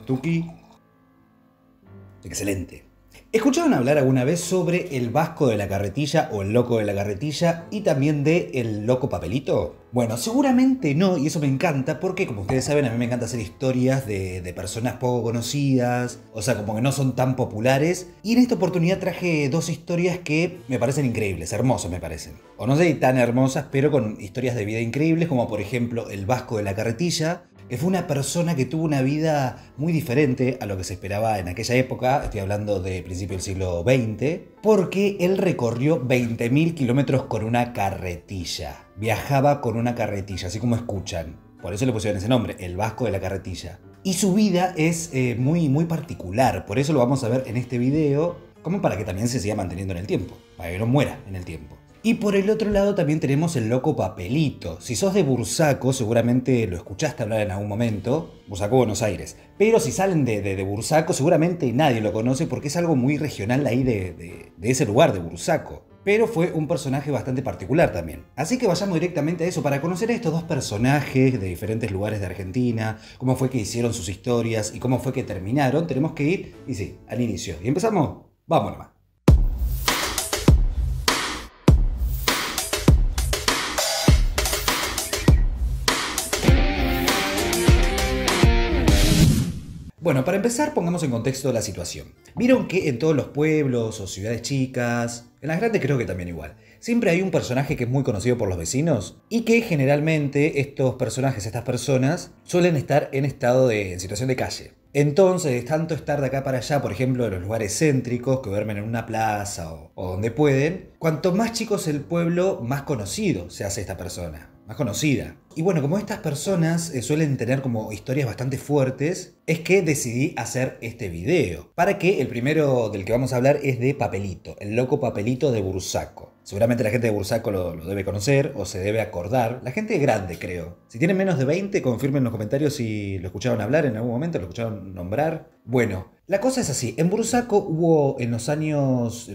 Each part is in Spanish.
Tuki. Excelente. ¿Escucharon hablar alguna vez sobre el Vasco de la Carretilla o el Loco de la Carretilla y también de el Loco Papelito? Bueno, seguramente no, y eso me encanta porque, como ustedes saben, a mí me encanta hacer historias de personas poco conocidas, o sea, como que no son tan populares. Y en esta oportunidad traje dos historias que me parecen increíbles, hermosas me parecen. O no sé tan hermosas, pero con historias de vida increíbles, como por ejemplo el Vasco de la Carretilla, que fue una persona que tuvo una vida muy diferente a lo que se esperaba en aquella época, estoy hablando de principio del siglo XX, porque él recorrió 20.000 kilómetros con una carretilla. Viajaba con una carretilla, así como escuchan. Por eso le pusieron ese nombre, el Vasco de la Carretilla. Y su vida es muy particular, por eso lo vamos a ver en este video, como para que también se siga manteniendo en el tiempo, para que no muera en el tiempo. Y por el otro lado también tenemos el Loco Papelito. Si sos de Bursaco, seguramente lo escuchaste hablar en algún momento. Bursaco, Buenos Aires. Pero si salen de Bursaco, seguramente nadie lo conoce porque es algo muy regional ahí de ese lugar, de Bursaco. Pero fue un personaje bastante particular también. Así que vayamos directamente a eso para conocer a estos dos personajes de diferentes lugares de Argentina, cómo fue que hicieron sus historias y cómo fue que terminaron. Tenemos que ir, y sí, al inicio. ¿Y empezamos? Vamos nomás. Bueno, para empezar pongamos en contexto la situación. Vieron que en todos los pueblos o ciudades chicas, en las grandes creo que también igual, siempre hay un personaje que es muy conocido por los vecinos y que generalmente estos personajes, estas personas, suelen estar en situación de calle. Entonces, tanto estar de acá para allá, por ejemplo, en los lugares céntricos, que duermen en una plaza o donde pueden, cuanto más chico es el pueblo, más conocido se hace esta persona, más conocida. Y bueno, como estas personas suelen tener como historias bastante fuertes, es que decidí hacer este video. Para que el primero del que vamos a hablar es de Papelito, el Loco Papelito de Bursaco. Seguramente la gente de Bursaco lo debe conocer o se debe acordar. La gente grande, creo. Si tienen menos de 20, confirmen en los comentarios si lo escucharon hablar en algún momento, lo escucharon nombrar. Bueno, la cosa es así. En Bursaco hubo en los años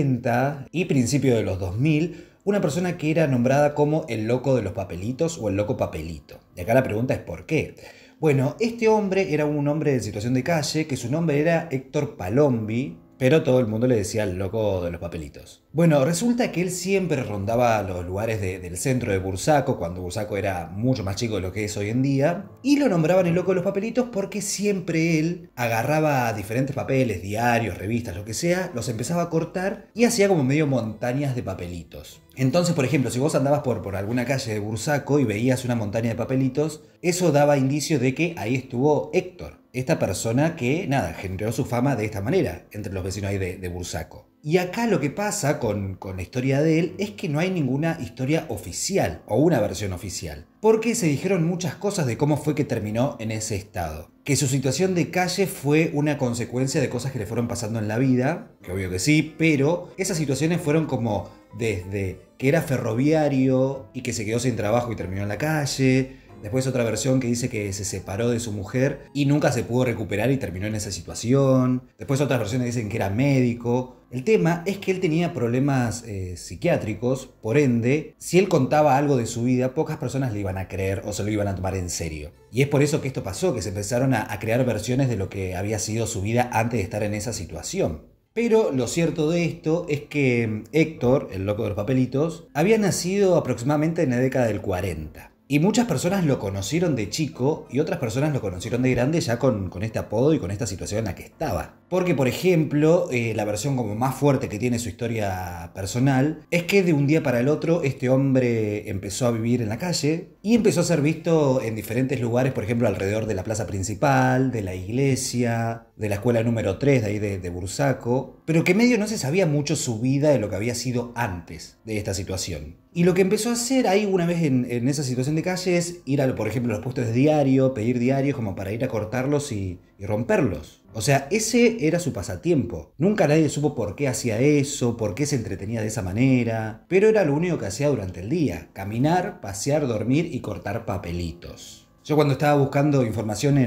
90 y principio de los 2000 una persona que era nombrada como el Loco de los Papelitos o el Loco Papelito. Y acá la pregunta es ¿por qué? Bueno, este hombre era un hombre de situación de calle, que su nombre era Héctor Palombi, pero todo el mundo le decía el Loco de los Papelitos. Bueno, resulta que él siempre rondaba los lugares del centro de Bursaco, cuando Bursaco era mucho más chico de lo que es hoy en día, y lo nombraban el Loco de los Papelitos porque siempre él agarraba diferentes papeles, diarios, revistas, lo que sea, los empezaba a cortar y hacía como medio montañas de papelitos. Entonces, por ejemplo, si vos andabas por alguna calle de Bursaco y veías una montaña de papelitos, eso daba indicio de que ahí estuvo Héctor, esta persona que, nada, generó su fama de esta manera entre los vecinos ahí de Bursaco. Y acá lo que pasa con la historia de él es que no hay ninguna historia oficial o una versión oficial, porque se dijeron muchas cosas de cómo fue que terminó en ese estado. Que su situación de calle fue una consecuencia de cosas que le fueron pasando en la vida, que obvio que sí, pero esas situaciones fueron como desde que era ferroviario y que se quedó sin trabajo y terminó en la calle. Después otra versión que dice que se separó de su mujer y nunca se pudo recuperar y terminó en esa situación. Después otras versiones dicen que era médico. El tema es que él tenía problemas psiquiátricos, por ende, si él contaba algo de su vida, pocas personas le iban a creer o se lo iban a tomar en serio. Y es por eso que esto pasó, que se empezaron a crear versiones de lo que había sido su vida antes de estar en esa situación. Pero lo cierto de esto es que Héctor, el Loco de los Papelitos, había nacido aproximadamente en la década del 40. Y muchas personas lo conocieron de chico y otras personas lo conocieron de grande ya con este apodo y con esta situación en la que estaba. Porque, por ejemplo, la versión como más fuerte que tiene su historia personal es que de un día para el otro este hombre empezó a vivir en la calle y empezó a ser visto en diferentes lugares, por ejemplo, alrededor de la plaza principal, de la iglesia, de la escuela número 3 de ahí de Bursaco, pero que medio no se sabía mucho su vida de lo que había sido antes de esta situación. Y lo que empezó a hacer ahí una vez en esa situación de calle es ir a, por ejemplo, a los puestos de diario, pedir diarios como para ir a cortarlos y romperlos. O sea, ese era su pasatiempo. Nunca nadie supo por qué hacía eso, por qué se entretenía de esa manera, pero era lo único que hacía durante el día: caminar, pasear, dormir y cortar papelitos. Yo cuando estaba buscando información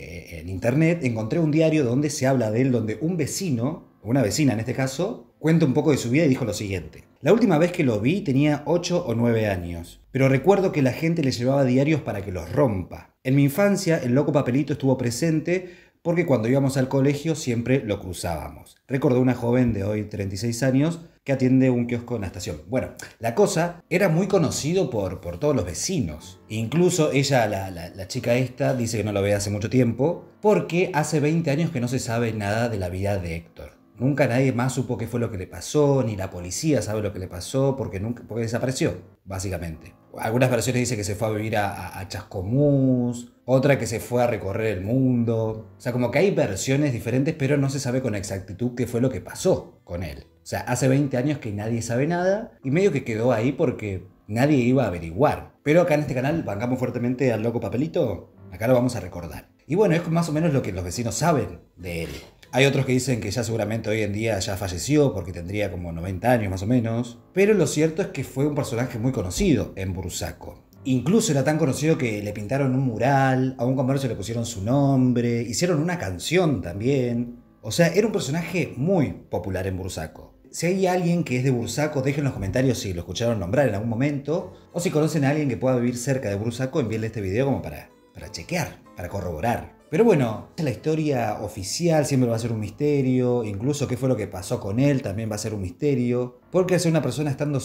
en internet encontré un diario donde se habla de él, donde un vecino, o una vecina en este caso, cuenta un poco de su vida y dijo lo siguiente: la última vez que lo vi tenía 8 o 9 años, pero recuerdo que la gente le llevaba diarios para que los rompa. En mi infancia el Loco Papelito estuvo presente porque cuando íbamos al colegio siempre lo cruzábamos. Recordó una joven de hoy 36 años que atiende un kiosco en la estación. Bueno, la cosa era muy conocido por todos los vecinos. Incluso ella, la chica esta, dice que no lo ve hace mucho tiempo, porque hace 20 años que no se sabe nada de la vida de Héctor. Nunca nadie más supo qué fue lo que le pasó, ni la policía sabe lo que le pasó, porque desapareció, básicamente. Algunas versiones dicen que se fue a vivir a Chascomús, otra que se fue a recorrer el mundo. O sea, como que hay versiones diferentes, pero no se sabe con exactitud qué fue lo que pasó con él. O sea, hace 20 años que nadie sabe nada, y medio que quedó ahí porque nadie iba a averiguar. Pero acá en este canal bancamos fuertemente al loco Papelito, acá lo vamos a recordar. Y bueno, es más o menos lo que los vecinos saben de él. Hay otros que dicen que ya seguramente hoy en día ya falleció porque tendría como 90 años más o menos. Pero lo cierto es que fue un personaje muy conocido en Bursaco. Incluso era tan conocido que le pintaron un mural, a un comercio le pusieron su nombre, hicieron una canción también. O sea, era un personaje muy popular en Bursaco. Si hay alguien que es de Bursaco, dejen en los comentarios si lo escucharon nombrar en algún momento. O si conocen a alguien que pueda vivir cerca de Bursaco, envíenle este video como para chequear, para corroborar. Pero bueno, la historia oficial siempre va a ser un misterio, incluso qué fue lo que pasó con él también va a ser un misterio, porque al ser una persona estando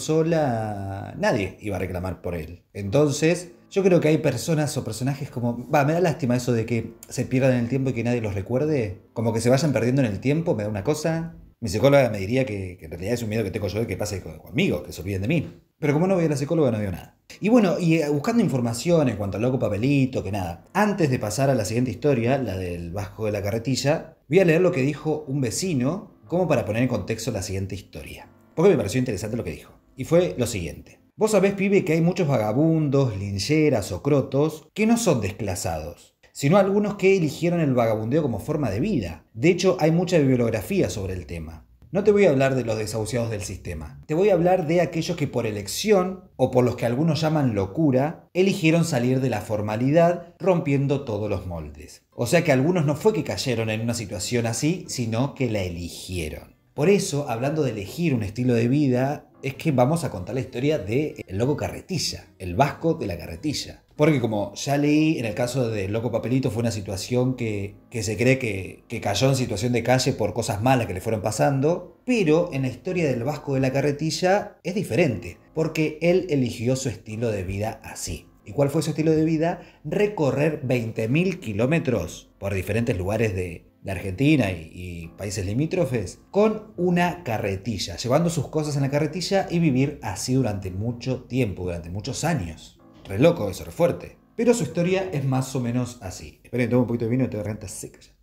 sola, nadie iba a reclamar por él. Entonces, yo creo que hay personas o personajes como... me da lástima eso de que se pierdan en el tiempo y que nadie los recuerde, como que se vayan perdiendo en el tiempo, me da una cosa. Mi psicóloga me diría que en realidad es un miedo que tengo yo de que pase conmigo, que se olviden de mí. Pero como no voy a la psicóloga, no digo nada. Y bueno, buscando información en cuanto al loco Papelito, que nada. Antes de pasar a la siguiente historia, la del Vasco de la Carretilla, voy a leer lo que dijo un vecino, como para poner en contexto la siguiente historia. Porque me pareció interesante lo que dijo. Y fue lo siguiente. Vos sabés, pibe, que hay muchos vagabundos, lincheras o crotos que no son desclasados, sino algunos que eligieron el vagabundeo como forma de vida. De hecho, hay mucha bibliografía sobre el tema. No te voy a hablar de los desahuciados del sistema, te voy a hablar de aquellos que por elección, o por los que algunos llaman locura, eligieron salir de la formalidad rompiendo todos los moldes. O sea que algunos no fue que cayeron en una situación así, sino que la eligieron. Por eso, hablando de elegir un estilo de vida, es que vamos a contar la historia del loco Carretilla, el Vasco de la Carretilla. Porque como ya leí, en el caso del loco Papelito fue una situación que se cree que cayó en situación de calle por cosas malas que le fueron pasando, pero en la historia del Vasco de la Carretilla es diferente, porque él eligió su estilo de vida así. ¿Y cuál fue su estilo de vida? Recorrer 20.000 kilómetros por diferentes lugares de Argentina y países limítrofes con una carretilla, llevando sus cosas en la carretilla y vivir así durante mucho tiempo, durante muchos años. Re loco eso, re fuerte. Pero su historia es más o menos así. Esperen, tomo un poquito de vino y te garganta seca ya.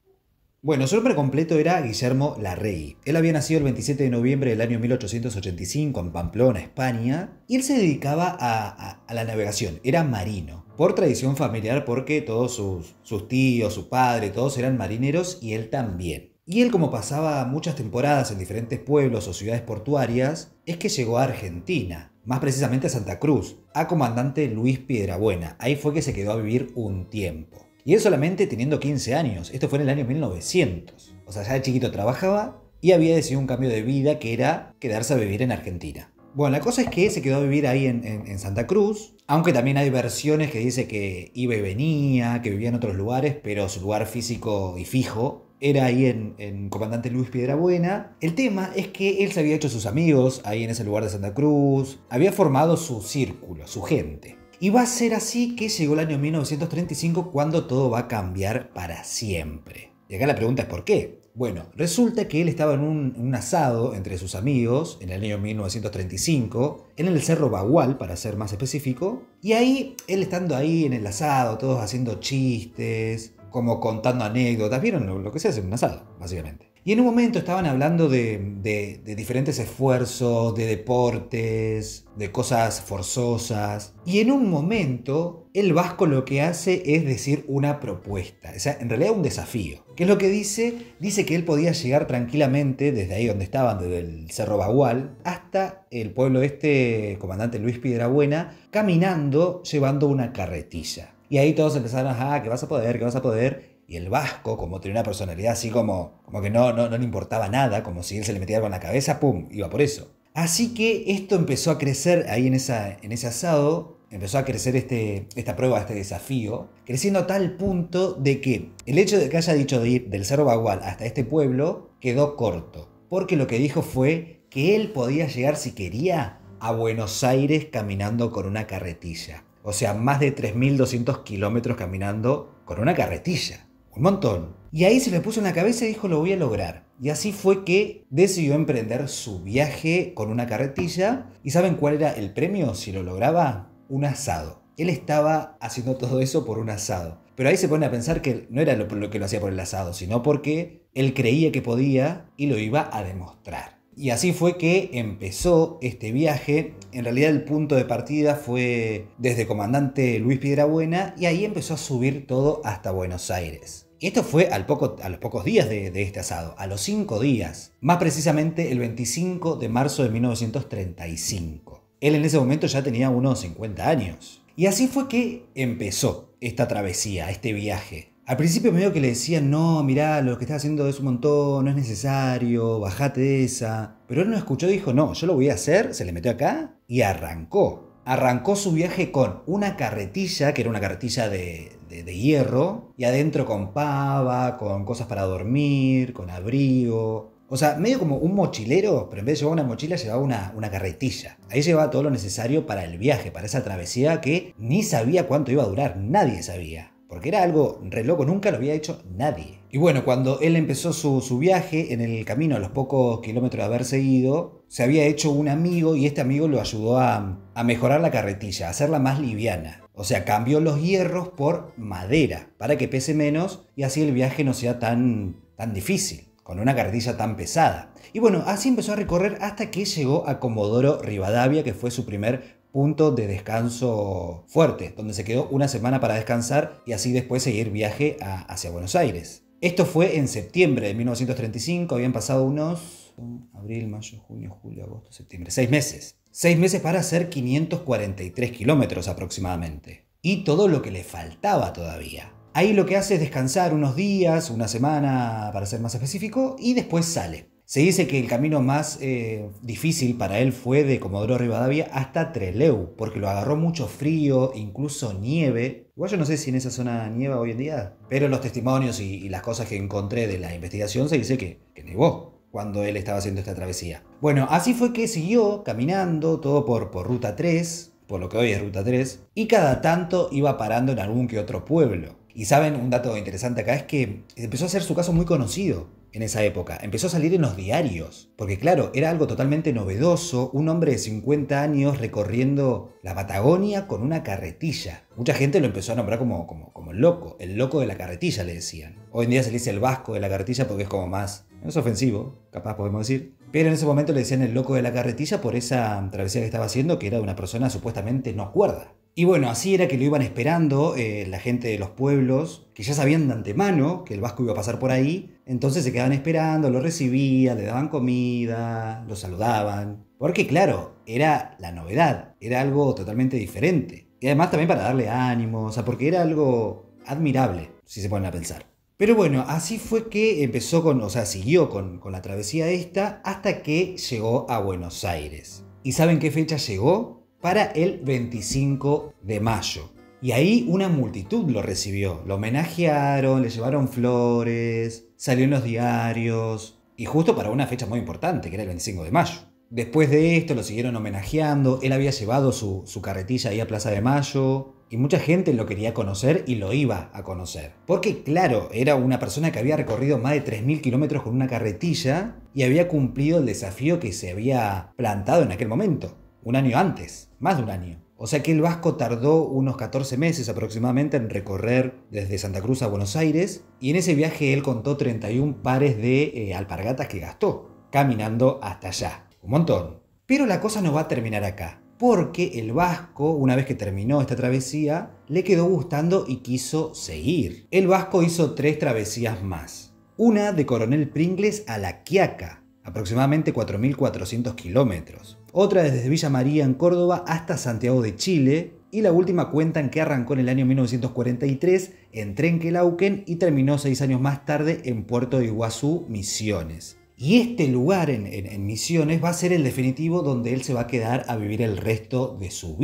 Bueno, su nombre completo era Guillermo Larrey. Él había nacido el 27 de noviembre del año 1885 en Pamplona, España, y él se dedicaba a la navegación, era marino. Por tradición familiar, porque todos sus tíos, su padre, todos eran marineros y él también. Y él, como pasaba muchas temporadas en diferentes pueblos o ciudades portuarias, es que llegó a Argentina, más precisamente a Santa Cruz, a comandante Luis Piedrabuena. Ahí fue que se quedó a vivir un tiempo. Y él solamente teniendo 15 años, esto fue en el año 1900. O sea, ya de chiquito trabajaba y había decidido un cambio de vida que era quedarse a vivir en Argentina. Bueno, la cosa es que se quedó a vivir ahí en Santa Cruz, aunque también hay versiones que dice que iba y venía, que vivía en otros lugares, pero su lugar físico y fijo era ahí en Comandante Luis Piedrabuena. El tema es que él se había hecho sus amigos ahí en ese lugar de Santa Cruz, había formado su círculo, su gente. Y va a ser así que llegó el año 1935 cuando todo va a cambiar para siempre. Y acá la pregunta es ¿por qué? Bueno, resulta que él estaba en un asado entre sus amigos en el año 1935, en el Cerro Bagual, para ser más específico, y ahí, él estando ahí en el asado, todos haciendo chistes, como contando anécdotas, ¿vieron lo que se hace en un asado, básicamente? Y en un momento estaban hablando de diferentes esfuerzos, de deportes, de cosas forzosas. Y en un momento, el Vasco lo que hace es decir una propuesta. O sea, en realidad un desafío. ¿Qué es lo que dice? Dice que él podía llegar tranquilamente desde ahí donde estaban, desde el Cerro Bagual, hasta el pueblo Comandante Luis Piedrabuena, caminando, llevando una carretilla. Y ahí todos empezaron, que vas a poder, que vas a poder. Y el Vasco, como tenía una personalidad así como que no le importaba nada, como si él se le metiera algo en la cabeza, ¡pum!, iba por eso. Así que esto empezó a crecer ahí en ese asado, empezó a crecer esta prueba, este desafío, creciendo a tal punto de que el hecho de que haya dicho de ir del Cerro Bagual hasta este pueblo quedó corto, porque lo que dijo fue que él podía llegar si quería a Buenos Aires caminando con una carretilla. O sea, más de 3.200 kilómetros caminando con una carretilla. Un montón. Y ahí se le puso en la cabeza y dijo, lo voy a lograr. Y así fue que decidió emprender su viaje con una carretilla. ¿Y saben cuál era el premio si lo lograba? Un asado. Él estaba haciendo todo eso por un asado. Pero ahí se pone a pensar que no era lo que lo hacía por el asado, sino porque él creía que podía y lo iba a demostrar. Y así fue que empezó este viaje. En realidad el punto de partida fue desde Comandante Luis Piedrabuena y ahí empezó a subir todo hasta Buenos Aires. Y esto fue a los pocos días de este asado, a los 5 días, más precisamente el 25 de marzo de 1935. Él en ese momento ya tenía unos 50 años. Y así fue que empezó esta travesía, este viaje. Al principio medio que le decían, no, mirá, lo que estás haciendo es un montón, no es necesario, bajate de esa. Pero él no escuchó, dijo, no, yo lo voy a hacer, se le metió acá y arrancó. Arrancó su viaje con una carretilla, que era una carretilla de hierro, y adentro con pava, con cosas para dormir, con abrigo. O sea, medio como un mochilero, pero en vez de llevar una mochila, llevaba una carretilla. Ahí llevaba todo lo necesario para el viaje, para esa travesía que ni sabía cuánto iba a durar, nadie sabía. Porque era algo re loco, nunca lo había hecho nadie. Y bueno, cuando él empezó su viaje, en el camino, a los pocos kilómetros de haberse ido, se había hecho un amigo y este amigo lo ayudó a mejorar la carretilla, a hacerla más liviana. O sea, cambió los hierros por madera para que pese menos y así el viaje no sea tan difícil, con una carretilla tan pesada. Y bueno, así empezó a recorrer hasta que llegó a Comodoro Rivadavia, que fue su primer punto de descanso fuerte, donde se quedó una semana para descansar y así después seguir viaje hacia Buenos Aires. Esto fue en septiembre de 1935, habían pasado unos abril, mayo, junio, julio, agosto, septiembre, 6 meses. 6 meses para hacer 543 kilómetros aproximadamente. Y todo lo que le faltaba todavía. Ahí lo que hace es descansar unos días, una semana para ser más específico, y después sale. Se dice que el camino más difícil para él fue de Comodoro Rivadavia hasta Trelew, porque lo agarró mucho frío, incluso nieve. Igual yo no sé si en esa zona nieva hoy en día, pero los testimonios y las cosas que encontré de la investigación se dice que nevó cuando él estaba haciendo esta travesía. Bueno, así fue que siguió caminando, todo por Ruta 3, por lo que hoy es Ruta 3, y cada tanto iba parando en algún que otro pueblo. Y saben, un dato interesante acá es que empezó a ser su caso muy conocido. En esa época, empezó a salir en los diarios, porque claro, era algo totalmente novedoso, un hombre de 50 años recorriendo la Patagonia con una carretilla. Mucha gente lo empezó a nombrar como el loco de la carretilla le decían. Hoy en día se le dice el vasco de la carretilla porque es como más, no es ofensivo, capaz podemos decir. Pero en ese momento le decían el loco de la carretilla por esa travesía que estaba haciendo, que era de una persona supuestamente no cuerda. Y bueno, así era que lo iban esperando la gente de los pueblos, que ya sabían de antemano que el vasco iba a pasar por ahí, entonces se quedaban esperando, lo recibían, le daban comida, lo saludaban, porque claro, era la novedad, era algo totalmente diferente. Y además también para darle ánimo, o sea, porque era algo admirable, si se ponen a pensar. Pero bueno, así fue que empezó siguió con la travesía esta hasta que llegó a Buenos Aires. ¿Y saben qué fecha llegó? Para el 25 de mayo. Y ahí una multitud lo recibió, lo homenajearon, le llevaron flores, salió en los diarios, y justo para una fecha muy importante, que era el 25 de mayo. Después de esto lo siguieron homenajeando, él había llevado su carretilla ahí a Plaza de Mayo, y mucha gente lo quería conocer y lo iba a conocer. Porque claro, era una persona que había recorrido más de 3.000 kilómetros con una carretilla y había cumplido el desafío que se había plantado en aquel momento. Un año antes, más de un año. O sea que el vasco tardó unos 14 meses aproximadamente en recorrer desde Santa Cruz a Buenos Aires y en ese viaje él contó 31 pares de alpargatas que gastó, caminando hasta allá. Un montón. Pero la cosa no va a terminar acá, porque el vasco, una vez que terminó esta travesía, le quedó gustando y quiso seguir. El vasco hizo 3 travesías más. Una de Coronel Pringles a La Quiaca, aproximadamente 4.400 kilómetros. Otra desde Villa María en Córdoba hasta Santiago de Chile. Y la última cuentan que arrancó en el año 1943 en Trenquelauquen y terminó 6 años más tarde en Puerto de Iguazú, Misiones. Y este lugar en Misiones va a ser el definitivo donde él se va a quedar a vivir el resto de su vida.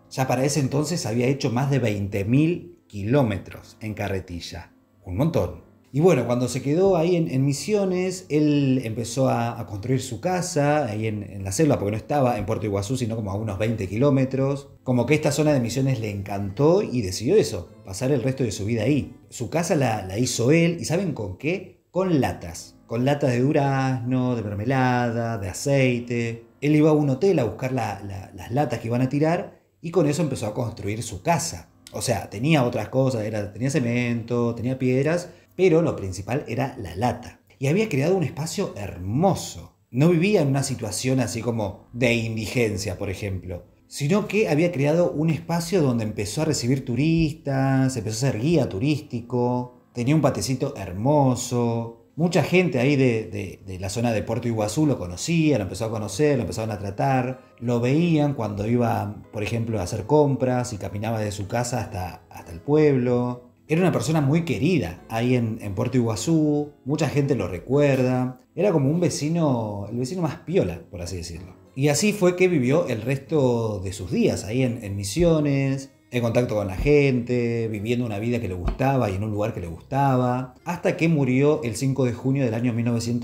Ya para ese entonces había hecho más de 20.000 kilómetros en carretilla. Un montón. Y bueno, cuando se quedó ahí en Misiones, él empezó a construir su casa ahí en la selva, porque no estaba en Puerto Iguazú, sino como a unos 20 kilómetros. Como que esta zona de Misiones le encantó y decidió eso, pasar el resto de su vida ahí. Su casa la hizo él, ¿y saben con qué? Con latas. Con latas de durazno, de mermelada, de aceite. Él iba a un hotel a buscar las latas que iban a tirar y con eso empezó a construir su casa. O sea, tenía otras cosas, tenía cemento, tenía piedras, pero lo principal era la lata. Y había creado un espacio hermoso. No vivía en una situación así como de indigencia, por ejemplo, sino que había creado un espacio donde empezó a recibir turistas, empezó a ser guía turístico, tenía un patecito hermoso. Mucha gente ahí de la zona de Puerto Iguazú lo conocía, lo empezó a conocer, lo empezaban a tratar, lo veían cuando iba, por ejemplo, a hacer compras y caminaba de su casa hasta el pueblo. Era una persona muy querida ahí en Puerto Iguazú, mucha gente lo recuerda, era como un vecino, el vecino más piola, por así decirlo. Y así fue que vivió el resto de sus días ahí en Misiones, en contacto con la gente, viviendo una vida que le gustaba y en un lugar que le gustaba, hasta que murió el 5 de junio del año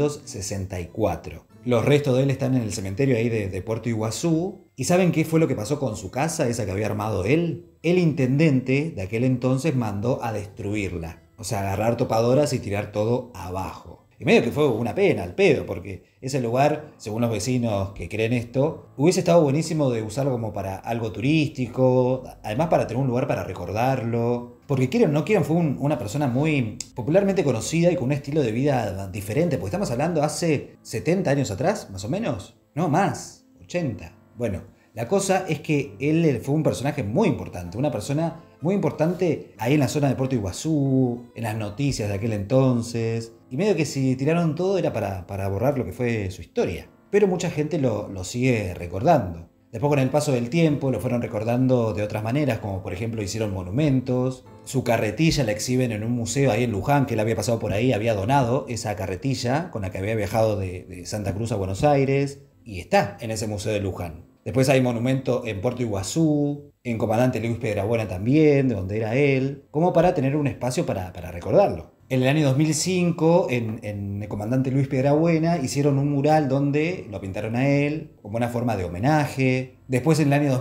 1964. Los restos de él están en el cementerio ahí de Puerto Iguazú. ¿Y saben qué fue lo que pasó con su casa, esa que había armado él? El intendente de aquel entonces mandó a destruirla. O sea, agarrar topadoras y tirar todo abajo. Y medio que fue una pena, al pedo, porque ese lugar, según los vecinos que creen esto, hubiese estado buenísimo de usarlo como para algo turístico, además para tener un lugar para recordarlo. Porque quieran o no quieran, fue una persona muy popularmente conocida y con un estilo de vida diferente, porque estamos hablando hace 70 años atrás, más o menos. No, más, 80. Bueno, la cosa es que él fue un personaje muy importante, una persona muy importante ahí en la zona de Puerto Iguazú, en las noticias de aquel entonces. Y medio que si tiraron todo era para borrar lo que fue su historia. Pero mucha gente lo sigue recordando. Después con el paso del tiempo lo fueron recordando de otras maneras, como por ejemplo hicieron monumentos. Su carretilla la exhiben en un museo ahí en Luján, que él había pasado por ahí, había donado esa carretilla con la que había viajado de Santa Cruz a Buenos Aires. Y está en ese museo de Luján. Después hay monumento en Puerto Iguazú, en Comandante Luis Piedrabuena también, de donde era él, como para tener un espacio para recordarlo. En el año 2005, en el Comandante Luis Piedrabuena, hicieron un mural donde lo pintaron a él, como una forma de homenaje. Después, en el año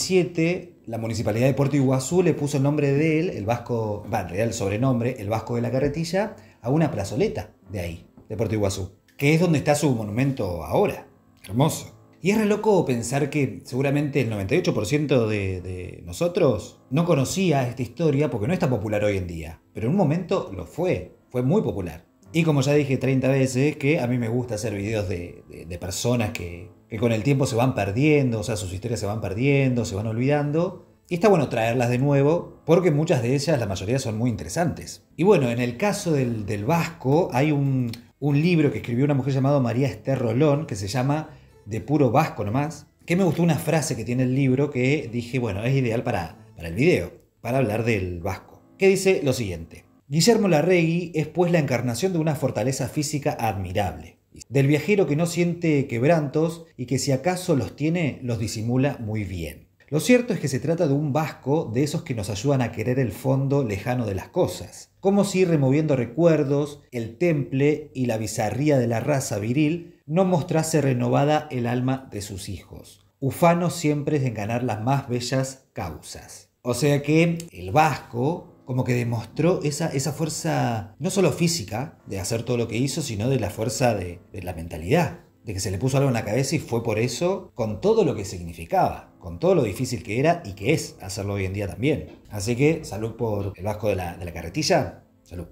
2017, la Municipalidad de Puerto Iguazú le puso el nombre de él, el Vasco, en realidad el sobrenombre, el Vasco de la Carretilla, a una plazoleta de ahí, de Puerto Iguazú, que es donde está su monumento ahora. Hermoso. Y es re loco pensar que seguramente el 98% de nosotros no conocía esta historia porque no es tan popular hoy en día. Pero en un momento lo fue muy popular. Y como ya dije 30 veces, que a mí me gusta hacer videos de personas que con el tiempo se van perdiendo, o sea, sus historias se van perdiendo, se van olvidando. Y está bueno traerlas de nuevo, porque muchas de ellas, la mayoría, son muy interesantes. Y bueno, en el caso del Vasco, hay un libro que escribió una mujer llamada María Esther Rolón, que se llama De puro Vasco nomás, que me gustó una frase que tiene el libro que dije, bueno, es ideal para el video, para hablar del Vasco, que dice lo siguiente: Guillermo Larregui es pues la encarnación de una fortaleza física admirable, del viajero que no siente quebrantos y que si acaso los tiene, los disimula muy bien. Lo cierto es que se trata de un vasco de esos que nos ayudan a querer el fondo lejano de las cosas, como si removiendo recuerdos, el temple y la bizarría de la raza viril no mostrase renovada el alma de sus hijos, ufanos siempre en ganar las más bellas causas. O sea que el vasco como que demostró esa fuerza, no solo física, de hacer todo lo que hizo, sino de la fuerza de la mentalidad. De que se le puso algo en la cabeza y fue por eso, con todo lo que significaba, con todo lo difícil que era y que es hacerlo hoy en día también. Así que salud por el Vasco de la Carretilla, salud.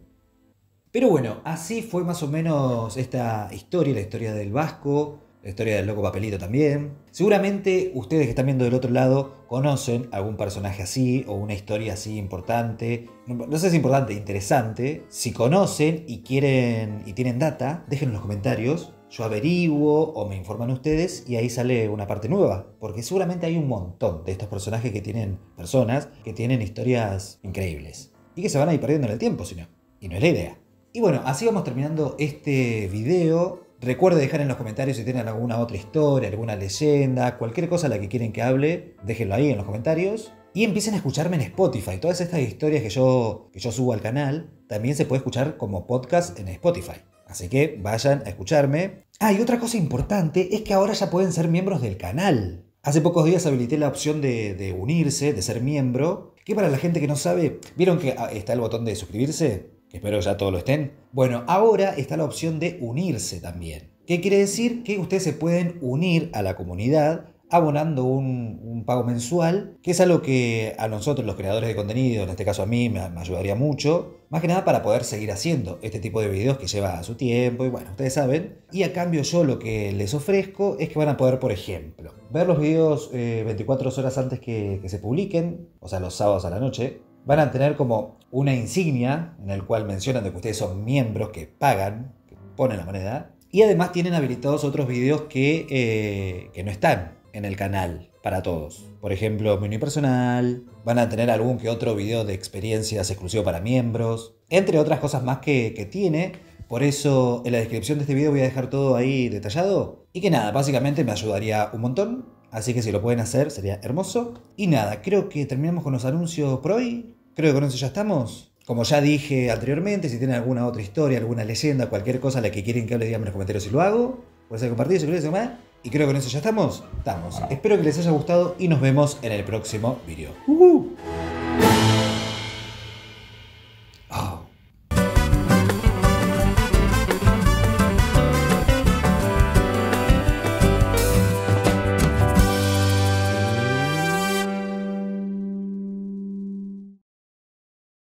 Pero bueno, así fue más o menos esta historia, la historia del Vasco, la historia del Loco Papelito también. Seguramente ustedes que están viendo del otro lado conocen algún personaje así o una historia así importante. No sé si importante, interesante. Si conocen y quieren y tienen data, déjenlo en los comentarios. Yo averiguo o me informan ustedes y ahí sale una parte nueva. Porque seguramente hay un montón de estos personajes que tienen, personas que tienen historias increíbles. Y que se van a ir perdiendo en el tiempo, si no. Y no es la idea. Y bueno, así vamos terminando este video. Recuerde dejar en los comentarios si tienen alguna otra historia, alguna leyenda, cualquier cosa a la que quieren que hable, déjenlo ahí en los comentarios. Y empiecen a escucharme en Spotify. Todas estas historias que yo subo al canal, también se puede escuchar como podcast en Spotify. Así que vayan a escucharme. Ah, y otra cosa importante es que ahora ya pueden ser miembros del canal. Hace pocos días habilité la opción de unirse, de ser miembro, que para la gente que no sabe, ¿vieron que está el botón de suscribirse? Que espero que ya todos lo estén. Bueno, ahora está la opción de unirse también. ¿Qué quiere decir? Que ustedes se pueden unir a la comunidad abonando un pago mensual, que es algo que a nosotros los creadores de contenido, en este caso a mí, me ayudaría mucho, más que nada para poder seguir haciendo este tipo de videos que lleva su tiempo y bueno, ustedes saben. Y a cambio yo lo que les ofrezco es que van a poder, por ejemplo, ver los videos 24 horas antes que se publiquen, o sea, los sábados a la noche. Van a tener como una insignia en el cual mencionan de que ustedes son miembros que pagan, que ponen la moneda. Y además tienen habilitados otros videos que no están en el canal para todos. Por ejemplo, mi unipersonal, van a tener algún que otro video de experiencias exclusivo para miembros, entre otras cosas más que tiene. Por eso en la descripción de este video voy a dejar todo ahí detallado. Y que nada, básicamente me ayudaría un montón. Así que si lo pueden hacer sería hermoso. Y nada, creo que terminamos con los anuncios por hoy. Creo que con eso ya estamos. Como ya dije anteriormente, si tienen alguna otra historia, alguna leyenda, cualquier cosa a la que quieren que hable, díganme en los comentarios y lo hago. Puede ser compartido, suscribirse, más. Y creo que con eso ya estamos. Espero que les haya gustado y nos vemos en el próximo video.